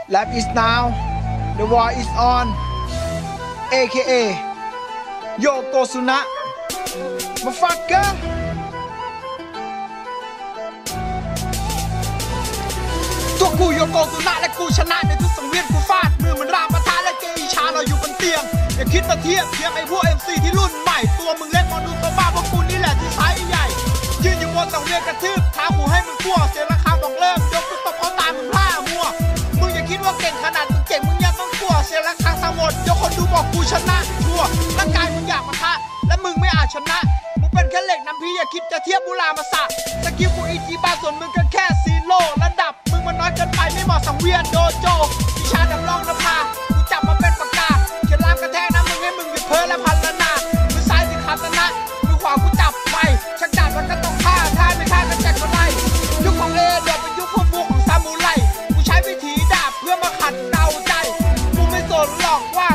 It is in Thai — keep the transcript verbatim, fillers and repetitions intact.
Lab is now the war is on เอ เค เอ โยโกซุนะมาฟักกันตัวกูโยโกซุนะและกูชนะในทุกสังเวียนกูฟาดมือมันรามปะทะและเกอิชาเราอยู่บนเตียงอย่าคิดมาเทียบเทียงไอ้พวก เอ็ม ซี ที่รุ่นใหม่ตัวมึงเล็กมองดูตัวบ้าพวกกูนี่แหละที่ใช้ใหญ่ยืนอยู่บนสังเวียนกระทืบท้ากูให้มึงกลัวเสียราคาบอกเลิกยกกูตบเขาตายมึงพลาดมัวมึงอย่าคิดว่าเก่งขนาดมึงเก่งมึงยังต้องกลัวเสียราคาทั้งหมดยกคนดูบอกกูชนะชัวร่างกายมึงอยากปะทะและมึงไม่อาจชนะมึงเป็นแค่เหล็กน้ำพีอย่าคิดจะเทียบบุรามาสะสกิลกูอีจีบาส่วนมึงก็แค่ซีโร่ระดับมึงมันน้อยเกินไปไม่เหมาะสังเวียนโดโจวิชาดำร่องนภากูจับมาเป็นปากกาเขียนลามกระแทกนะมึงให้มึงหยุดเพ้อและพันละนามือซ้ายสิคาตนะมือขวากูจับไปชักดาบแล้วก็ต้องฆ่าท่าไม่ฆ่ากันแจกก็ไล่ยุคของเอเดี๋ยวเป็นยุคพวกบูของซามูไรกูใช้วิธีดาบเพื่อมาขัดเดาใจกูไม่สนหรอกว่า